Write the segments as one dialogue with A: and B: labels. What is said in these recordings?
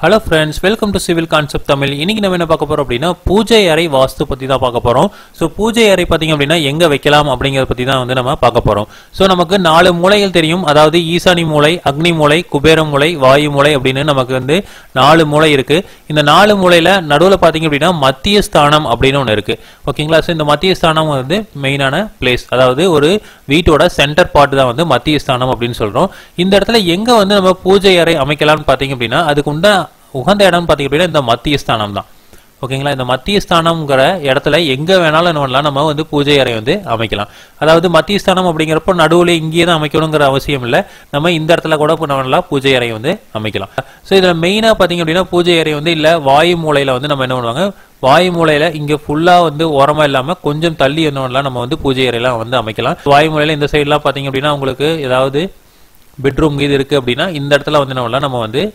A: Hello friends, welcome to Civil Concept Tamil. இன்னைக்கு நம்ம என்ன பார்க்க போறோம் அப்படினா பூஜை அறை வாஸ்து பத்தி தான் பார்க்க போறோம். சோ பூஜை அறை பாத்தீங்க அப்படினா எங்க வைக்கலாம் அப்படிங்கறத பத்தி தான் நம்ம பார்க்க போறோம். சோ நமக்கு 4 மூலைகள் தெரியும். அதாவது ஈசானி மூலை, அக்னி மூலை, குபேர மூலை, வாயு மூலை அப்படினு நமக்கு 4 மூலை இருக்கு. இந்த 4 மூலையில நடுவுல பாத்தீங்க அப்படினா மத்திய ஸ்தானம் அப்படினு ஒன்னு இருக்கு. ஓகேங்களா? சோ இந்த மத்திய ஸ்தானம் மெயினான பிளேஸ். அதாவது ஒரு வீட்டோட சென்டர் பார்ட் தான் மத்திய ஸ்தானம் அப்படினு சொல்றோம். இந்த இடத்துல எங்க நம்ம பூஜை அறை அமைக்கலாம்னு பாத்தீங்க அப்படினா அதுக்கு உகந்த இடம் பாத்தீங்க அப்படினா இந்த மத்திய ஸ்தானம் தான். ஓகேங்களா? இந்த மத்திய ஸ்தானம்ங்கற இடத்துல எங்க வேணாலும் நம்ம பூஜை அறை அமைக்கலாம். அதாவது மத்திய ஸ்தானம் அப்படிங்கறப்ப நடுவுல இங்கேயே தான் அமைக்கணும்ங்கற அவசியம் இல்ல. நம்ம இந்த இடத்துல கூட பண்ணலாம் பூஜை அறை அமைக்கலாம். சோ இதுல மெயினா பாத்தீங்க அப்படினா பூஜை அறை இல்ல வாயு மூலையில நம்ம என்ன பண்ணுவாங்க, வாயு மூலையில இங்க ஃபுல்லா ஓரமா இல்லாம கொஞ்சம் தள்ளி நம்ம பூஜை அறையெல்லாம் அமைக்கலாம். வாயு மூலையில இந்த சைடுலாம் பாத்தீங்க அப்படினா உங்களுக்கு ஏதாவது பெட்ரூம் இது இருக்கு அப்படினா இந்த இடத்துல நம்ம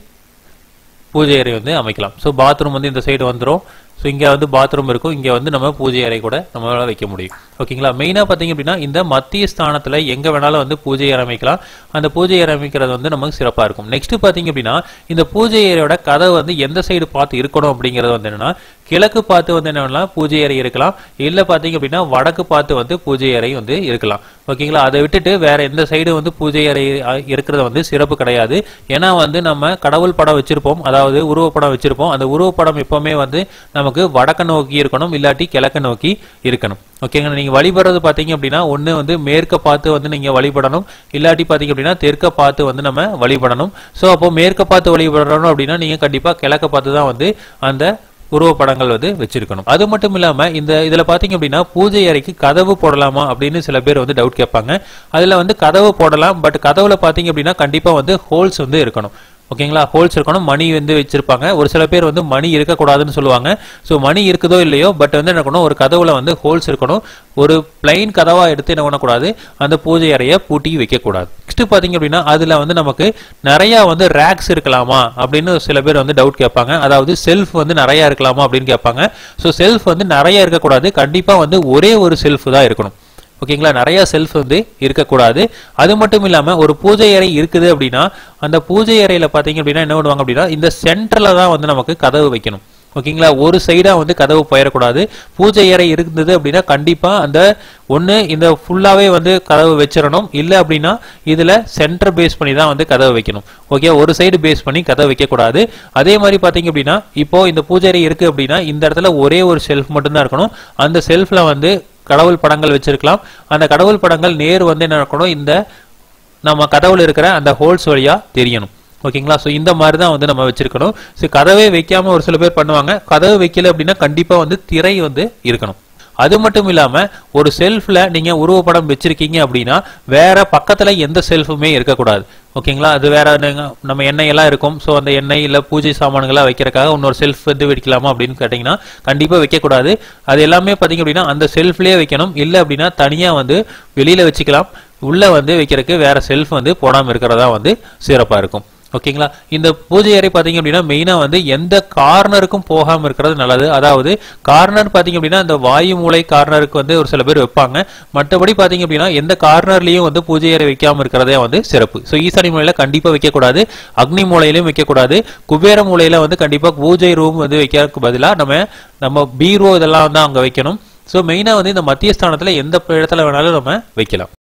A: பூஜை அறை அமைக்கலாம். சோ பாத்ரூம் இந்த சைடு வந்துரும். சோ இங்க பாத்ரூம் இருக்கும். இங்க நம்ம பூஜை அறை கூட நம்மளால வைக்க முடியும். ஓகேங்களா? மெயினா பாத்தீங்க அப்படினா இந்த மத்திய ஸ்தானத்துல எங்க வேணாலும் பூஜை அறை அமைக்கலாம். அந்த பூஜை அறை அமைக்கிறது நமக்கு சிறப்பா இருக்கும். நெக்ஸ்ட் பாத்தீங்க அப்படினா இந்த பூஜை அறையோட கதவு எந்த சைடு பார்த்து இருக்கணும் அப்படிங்கிறது என்னன்னா கிழக்கு பார்த்து என்ன பூஜை அறை இருக்கலாம். இல்ல பாத்தீங்க அப்படினா வடக்கு பார்த்து பூஜை அறை இருக்கலாம். ஓகேங்களா? அதை விட்டுட்டு வேற எந்த சைடு பூஜை அறை இருக்கிறது சிறப்பு கிடையாது. ஏன்னா நம்ம கடவுள் படம் வச்சிருப்போம், அதாவது உருவப்படம் வச்சிருப்போம். அந்த உருவப்படம் எப்பவுமே நமக்கு வடக்க நோக்கி இருக்கணும், இல்லாட்டி கிழக்க நோக்கி இருக்கணும். ஓகேங்களா? நீங்க வழிபடுறது பாத்தீங்க அப்படின்னா ஒண்ணு மேற்க பார்த்து நீங்க வழிபடணும், இல்லாட்டி பாத்தீங்க அப்படின்னா தெற்க பார்த்து நம்ம வழிபடணும். சோ அப்போ மேற்க பார்த்து வழிபடணும் அப்படின்னா நீங்க கண்டிப்பா கிழக்க பார்த்து தான் அந்த உருவப்படங்கள் வச்சிருக்கணும். அது மட்டும் இல்லாம இதுல பாத்தீங்க அப்படின்னா பூஜை அறைக்கு கதவு போடலாமா அப்படின்னு சில பேர் டவுட் கேட்பாங்க. அதுல கதவு போடலாம். பட் கதவுல பாத்தீங்க அப்படின்னா கண்டிப்பா ஹோல்ஸ் இருக்கணும். ஓகேங்களா? ஹோல்ஸ் இருக்கணும். மணி வச்சிருப்பாங்க. ஒரு சில பேர் மணி இருக்கக்கூடாதுன்னு சொல்லுவாங்க. சோ மணி இருக்குதோ இல்லையோ, பட் என்ன இருக்கணும், ஒரு கதவுல ஹோல்ஸ் இருக்கணும். ஒரு பிளைன் கதவா எடுத்து என்ன பண்ணக்கூடாது, அந்த பூஜை அறையை பூட்டி வைக்க கூடாது. நெக்ஸ்ட் பாத்தீங்க அப்படின்னா அதுல நமக்கு நிறைய ரேக்ஸ் இருக்கலாமா அப்படின்னு சில பேர் டவுட் கேட்பாங்க. அதாவது செல்ஃப் நிறைய இருக்கலாமா அப்படின்னு கேட்பாங்க. சோ செல்ஃப் நிறைய இருக்கக்கூடாது. கண்டிப்பா ஒரே ஒரு செல்ஃப் தான் இருக்கணும். ஓகேங்களா? நிறைய செல்ஃப் இருக்கக்கூடாது. அது மட்டும் இல்லாம ஒரு பூஜை அறை இருக்குது அப்படின்னா அந்த பூஜை அறையில பாத்தீங்க அப்படின்னா என்ன பண்ணுவாங்க அப்படின்னா இந்த சென்டர்ல தான் நமக்கு கதவு வைக்கணும். ஓகேங்களா? ஒரு சைடா கதவு போயிடக்கூடாது. பூஜை அறை இருந்தது அப்படின்னா கண்டிப்பா அந்த ஒண்ணு இந்த ஃபுல்லாவே கதவு வச்சிடணும். இல்ல அப்படின்னா இதுல சென்டர் பேஸ் பண்ணி தான் கதவு வைக்கணும். ஓகே, ஒரு சைடு பேஸ் பண்ணி கதவு வைக்க கூடாது. அதே மாதிரி பாத்தீங்க அப்படின்னா இப்போ இந்த பூஜை அறை இருக்கு அப்படின்னா இந்த இடத்துல ஒரே ஒரு செல்ஃப் மட்டும் தான் இருக்கணும். அந்த செல்ஃப்ல கடவுள் படங்கள் வச்சிருக்கலாம். அந்த கடவுள் படங்கள் நேர் என்ன இருக்கணும், இந்த நம்ம கதவுல இருக்கிற அந்த ஹோல்ஸ் வழியா தெரியணும். ஓகேங்களா? சோ இந்த மாதிரி தான் நம்ம வச்சிருக்கணும். சோ கதவே வைக்காம ஒரு சில பேர் பண்ணுவாங்க. கதவு வைக்கல அப்படின்னா கண்டிப்பா திரை இருக்கணும். அது மட்டும் இல்லாம ஒரு செல்ஃப்ல நீங்க உருவப்படம் வச்சிருக்கீங்க அப்படின்னா வேற பக்கத்துல எந்த செல்ஃபுமே இருக்கக்கூடாது. ஓகேங்களா? அது வேற நம்ம எண்ணெய் எல்லாம் இருக்கும். சோ அந்த எண்ணெய் இல்ல பூஜை சாமான்களா வைக்கிறதுக்காக இன்னொரு செல்ஃப் வைக்கலாமா அப்படின்னு கேட்டீங்கன்னா கண்டிப்பா வைக்க கூடாது. அது எல்லாமே பாத்தீங்க அப்படின்னா அந்த செல்ஃப்லயே வைக்கணும். இல்ல அப்படின்னா தனியா வெளியில வச்சுக்கலாம். உள்ள வைக்கிறதுக்கு வேற செல்ஃப் போடாம இருக்கிறதா சிறப்பா இருக்கும். ஓகேங்களா? இந்த பூஜை அறை பாத்தீங்க அப்படின்னா மெயினா எந்த கார்னருக்கும் போகாம இருக்கிறது நல்லது. அதாவது கார்னர் பாத்தீங்க அப்படின்னா இந்த வாயு மூலை கார்னருக்கு ஒரு சில பேர் வைப்பாங்க. மற்றபடி பாத்தீங்க அப்படின்னா எந்த கார்னர்லயும் பூஜை அறை வைக்காம இருக்கிறதே சிறப்பு. சோ ஈசானி மூலையில கண்டிப்பா வைக்க கூடாது. அக்னி மூலையிலும் வைக்க கூடாது. குபேர மூலையில கண்டிப்பா பூஜை ரூம் வைக்கிறதுக்கு பதிலா நம்ம பீரோ இதெல்லாம் அங்க வைக்கணும். சோ மெயினா இந்த மத்திய ஸ்தானத்துல எந்த இடத்துல வேணாலும் நம்ம வைக்கலாம்.